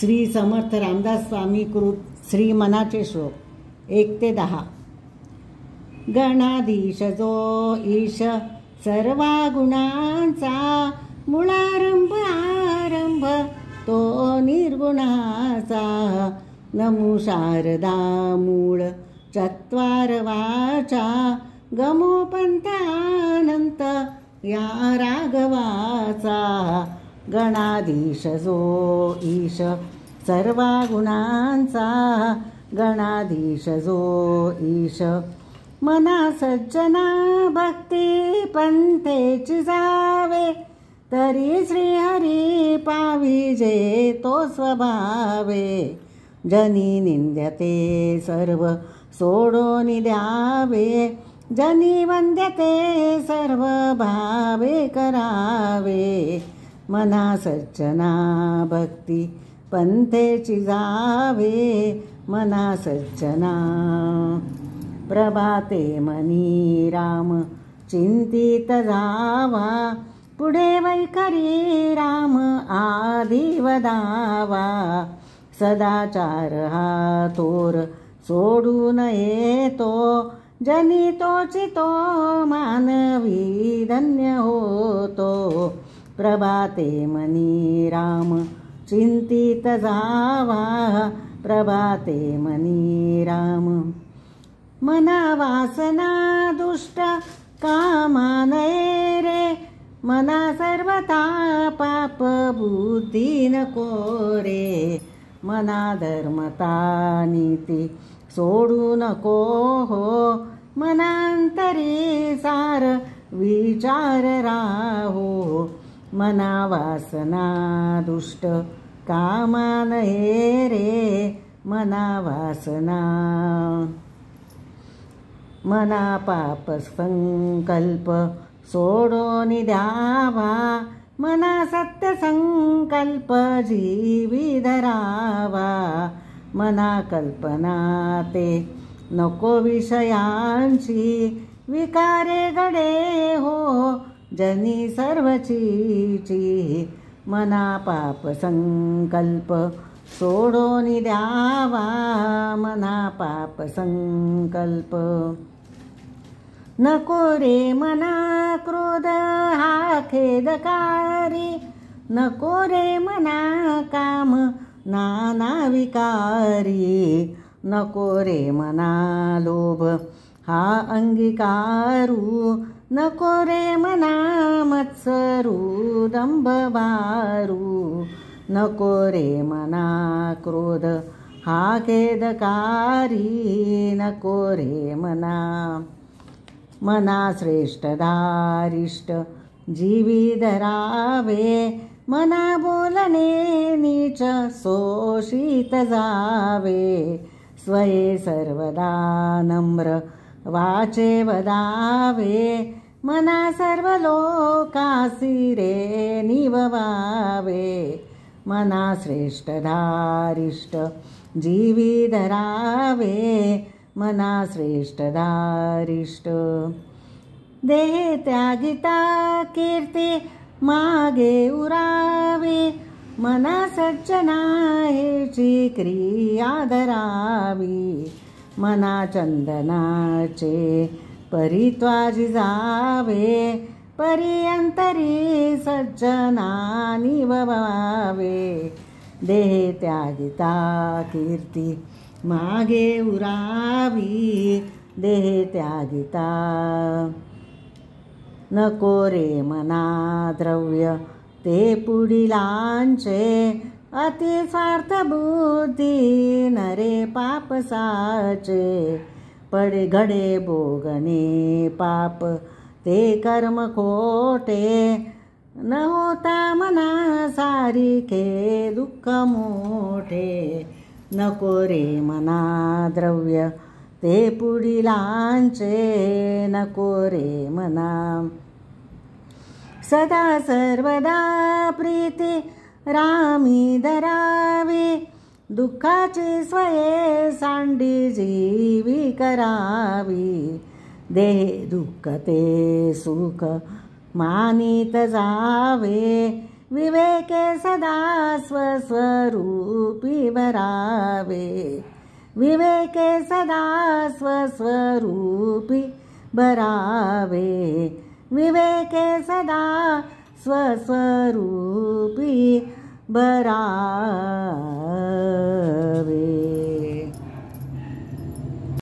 श्री समर्थ रामदास स्वामी कृत श्री मनाचे श्लोक 1 ते 10। गणाधीश जो ईश सर्वा गुणांचा, मुळारंभ आरंभ तो निर्गुणाचा। नमो शारदा मूळ चत्वार वाचा, गमो पंथ अनंत या राघवाचा। गणाधीश जो ईश सर्वा गुणांचा, गणाधीश जो ईश। मना सज्जना भक्ती पंथेची जावे, तरी श्रीहरी पाविजे तो स्वभावे। जनी निंद्यते सर्व सोडून द्यावे, जनी वंद्यते सर्व भावे करावे। मना सज्जना भक्ती पंथेची जावे, मना सज्जना। प्रभाते मनी राम चिंतित जावा, पुढे वैखरी राम आधी वदावा। सदाचार हा थोर सोडून येतो, जनी तोचितो मानवी धन्य होतो। प्रभाते मनी राम चिंतित जावा, प्रभाते मनी राम। मना वासना दुष्ट कामा नये रे, मना सर्वथा पाप बुद्धी नको रे। मना धर्मता नीती सोडू नको हो, मनांतरी सार विचार राहो। मना वासना दुष्ट कामा नये रे, मना वासना। मना पाप संकल्प सोडून द्यावा, मना सत्य संकल्प जीवी धरावा। मना कल्पना ते नको विषयांची, विकारे घडे हो जनी सर्वचीची। मना पाप संकल्प सोडून द्यावा, मना पाप संकल्प। नको रे मना क्रोध हा खेदकारी, नको रे मना काम नाना विकारी। नको रे मना लोभ हा अंगीकारू, नको रे मना मत्सरू दंभ बारू। नको रे मना क्रोध हा खेदकारी, नको रे मना। मना श्रेष्ठ धारिष्ट जीवी धरावे, मना बोलणे नीच शोषित जावे। स्वये सर्वदा नम्र वाचे वदावे, मना सर्व लोकासी रे निववावे। मना श्रेष्ठ धारिष्ट जीवी धरावे, मना श्रेष्ठ धारिष्ट। देह त्यागिता कीर्ती मागे उरावी, मना सज्जना हेची क्रिया धरावी। मना चंदनाचे परित्वाजी जावे, परिअंतरी सज्जना निववावे। देह त्यागिता कीर्ती मागे उरावी, देह त्यागिता। नको रे मना द्रव्य ते पुढिलांचे, अति स्वार्थ बुद्धी नरे पापसाचे। पडे घडे भोगणे पाप ते कर्म खोटे, न होता मना सारिखे दुःख मोठे। नको रे मना द्रव्य ते पुढिलांचे, नको रे मना। सदा सर्वदा प्रीती रामी धरावी, दुःखाची स्वये सांडी जीवी करावी। देह दुःख ते सुख मानित जावे, विवेके सदा स्वस्वरूपी भरावे, विवेके सदा स्वस्वरूपी भरावे, विवेके सदा स्वस्वरूपी भरावे.